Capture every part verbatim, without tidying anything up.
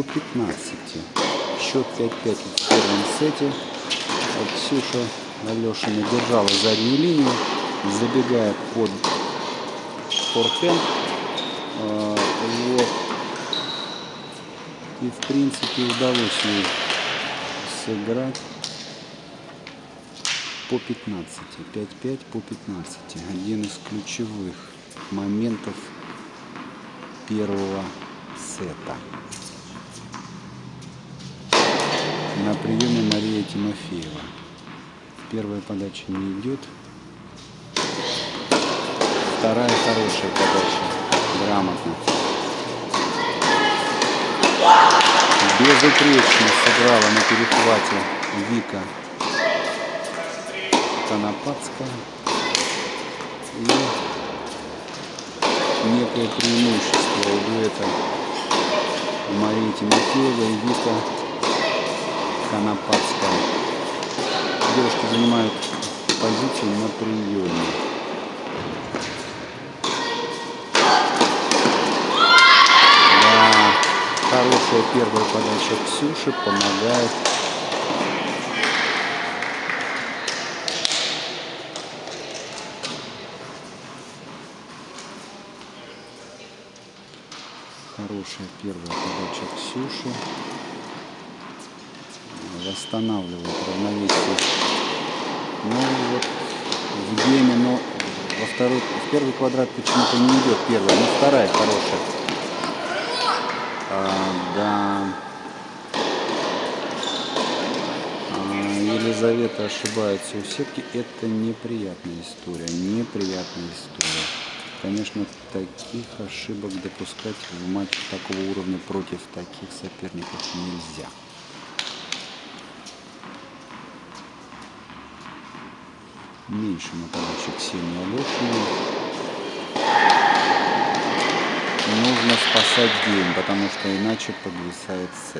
пятнадцати. Счет пять-пять в первом сете. Ксюша Алешина держала заднюю линию, забегая под форхенд. Вот. И в принципе удалось ей сыграть по пятнадцати. пять-пять по пятнадцати. Один из ключевых моментов первого сета. На приеме Мария Тимофеева. Первая подача не идет. Вторая хорошая подача. Грамотно. Безупречно сыграла на перехвате Вика Конопадская. И некое преимущество у дуэта Марии Тимофеева и Вика Конопадская. Девушки занимают позицию на приеме. Да, хорошая первая подача Ксюши помогает хорошая первая подача Ксюши. Восстанавливает равновесие. Ну вот в гейме, но во второй, в первый квадрат почему-то не идет первая, но вторая хорошая. А, да. А, Елизавета ошибается у сетки. Это неприятная история. Неприятная история. Конечно, таких ошибок допускать в матче такого уровня против таких соперников нельзя. Меньше на подаче Ксении Алешиной. Нужно спасать гейм, потому что иначе подвисает сет.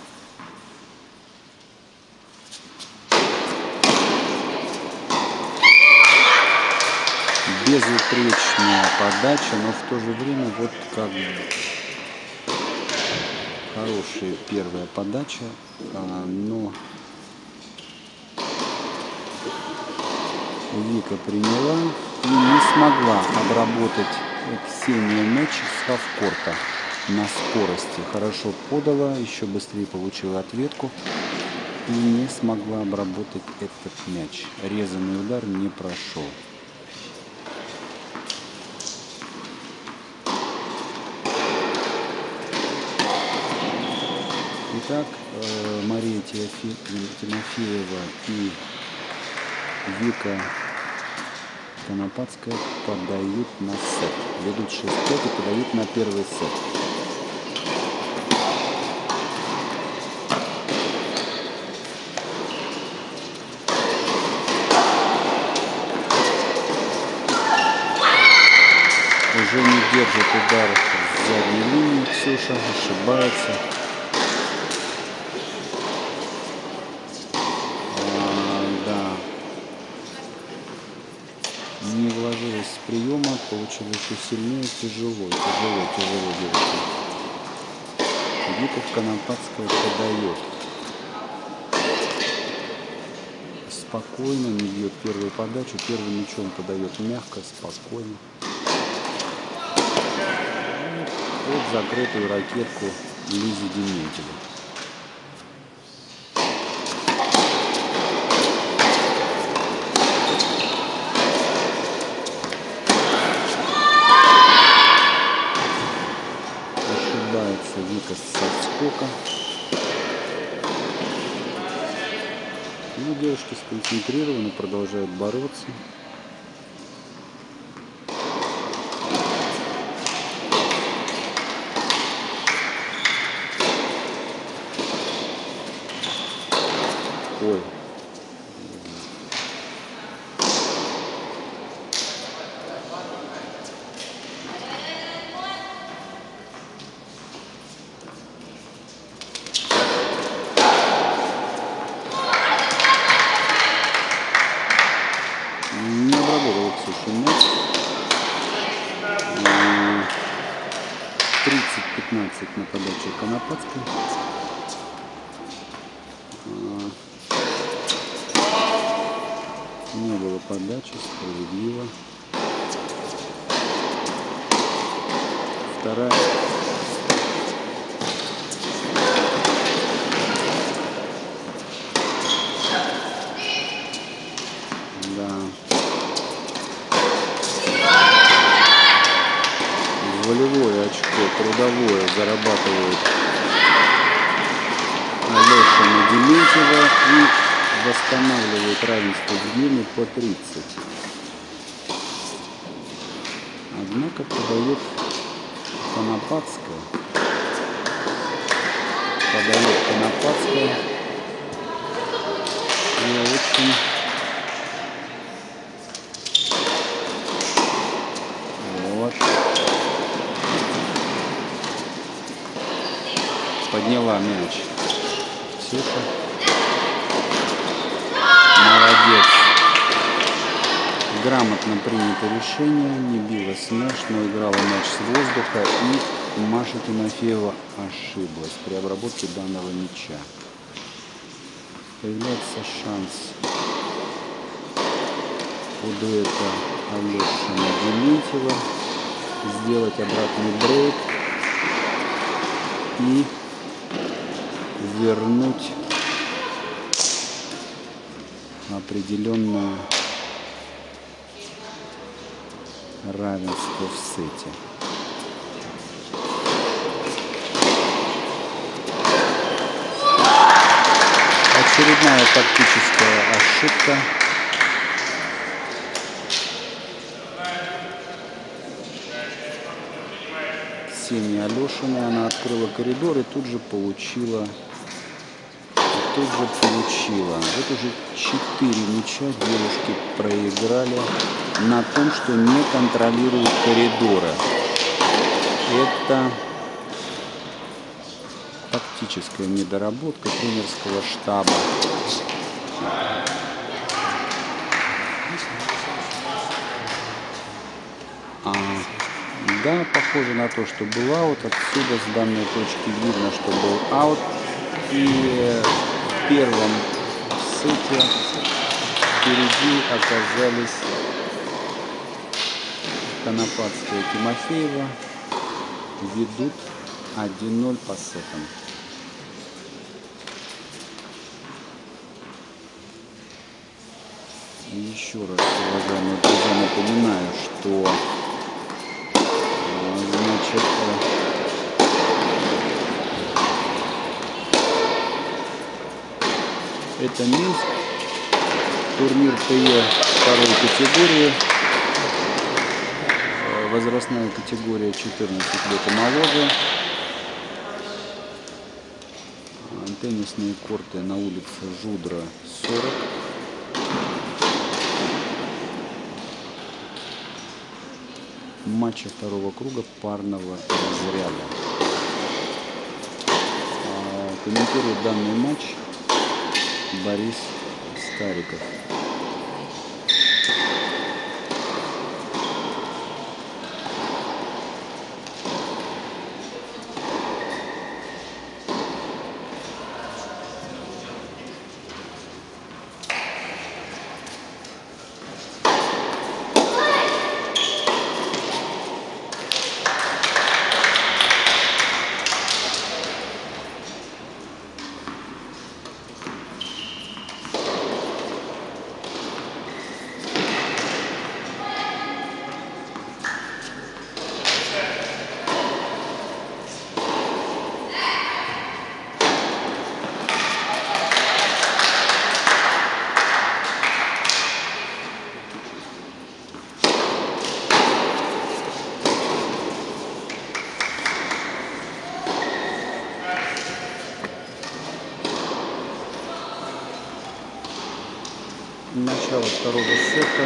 Безупречная подача, но в то же время вот как бы хорошая первая подача, но Вика приняла и не смогла обработать Ксения мяч с хавкорта на скорости. Хорошо подала, еще быстрее получила ответку и не смогла обработать этот мяч. Резанный удар не прошел. Итак, Мария Тимофеева и Вика Конопадская подают на сет. Ведут шесть-пять и подают на первый сет. Уже не держит удар с задней линии Ксюша, ошибается. Не вложилась с приема, получилось еще сильнее, тяжело, тяжело, тяжело девушка. Вика Конопадская подает. Спокойно, не бьет первую подачу, первым мячом подает мягко, спокойно. Вот закрытую ракетку Лизе Дементьевой. Вика с отскока. Ну, девушки сконцентрированы, продолжают бороться. Ой. Не обработала Ксюша мяч. тридцать пятнадцать тридцать на подаче Конопатской. Не было подачи, справедливо. Вторая. Да. Волевое очко, трудовое зарабатывает Алешина Дементьева и восстанавливает равенство в мире по тридцать. Однако подает Конопатская. Подает Конопатская. И очень вот. Подняла мяч. Ксюша. Молодец. Грамотно принято решение. Не била смеш, но играла мяч с воздуха. И Маша Тимофеева ошиблась при обработке данного мяча. Появляется шанс у дуэта Алешина Дементьева сделать обратный брейк и вернуть определенное равенство в сете. Очередная тактическая ошибка. Ксения Алешина, она открыла коридор и тут же получила, и тут же получила. Вот уже четыре мяча девушки проиграли на том, что не контролируют коридоры. Это тактическая недоработка тренерского штаба. А, да, похоже на то, что был аут. Отсюда с данной точки видно, что был аут. И в первом сете впереди оказались Конопатская и Тимофеева. Ведут один ноль по сетам. Еще раз, уважаемые друзья, напоминаю, что значит, это Минск, турнир ТЕ второй категории, возрастная категория четырнадцать лет и моложе. Теннисные корты на улице Жудра сорок. Матчи второго круга парного разряда. Комментирует данный матч Борис Стариков. Начало второго сета.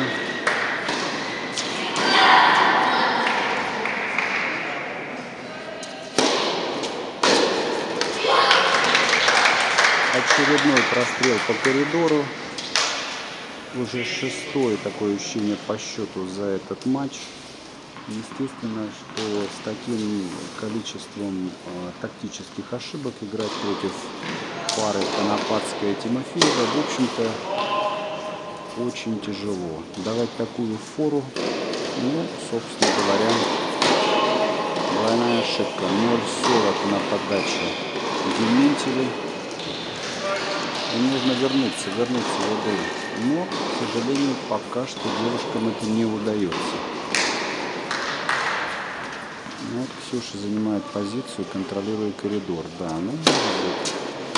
Очередной прострел по коридору. Уже шестой, такое ощущение, по счету за этот матч. Естественно, что с таким количеством э, тактических ошибок играть против пары Конопатская и Тимофеева, в общем-то, очень тяжело. Давать такую фору, ну, собственно говоря, двойная ошибка. ноль сорок на подаче Дементьевой. И нужно вернуться, вернуться в игру. Но, к сожалению, пока что девушкам это не удается. Вот Ксюша занимает позицию, контролируя коридор. Да, ну может быть.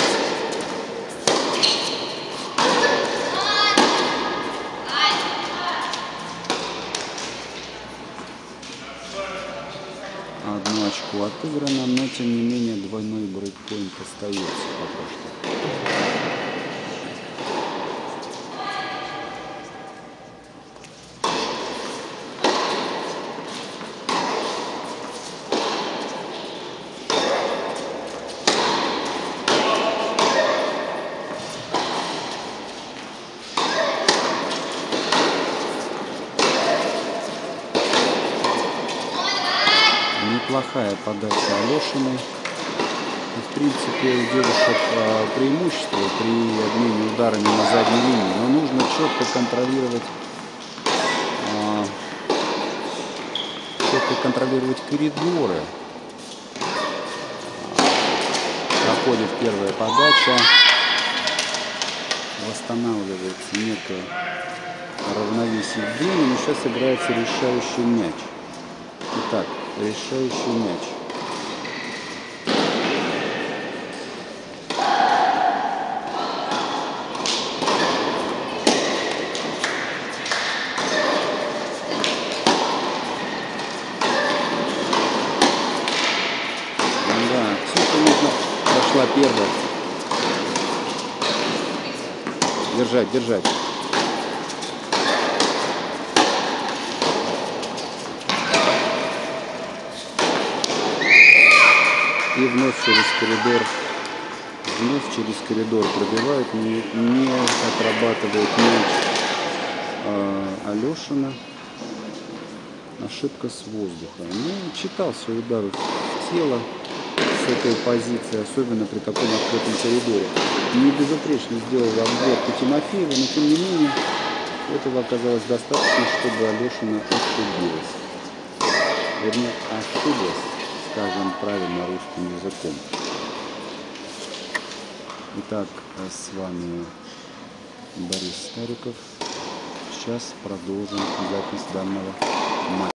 Одно очко отыграно, но тем не менее двойной брейкпоинт остается пока что. Неплохая подача Алешиной. И, в принципе, у девушек преимущество при обмене ударами на задней линии. Но нужно четко контролировать, четко контролировать коридоры. Проходит первая подача. Восстанавливается некое равновесие в длине. Но сейчас играется решающий мяч. Итак, решающий мяч. Да, Ксюша нужно прошла первая. Держать, держать. И вновь через коридор, вновь через коридор пробивает, не, не отрабатывает мяч э, Алешина. Ошибка с воздуха. Ну, читался удар в тело с этой позиции, особенно при таком открытом коридоре. Не безупречно сделал обводку Тимофеева, но тем не менее этого оказалось достаточно, чтобы Алешина ошибилась. Вернее, ошиблась, скажем правильно русским языком. Итак, с вами Борис Стариков. Сейчас продолжим запись данного матча.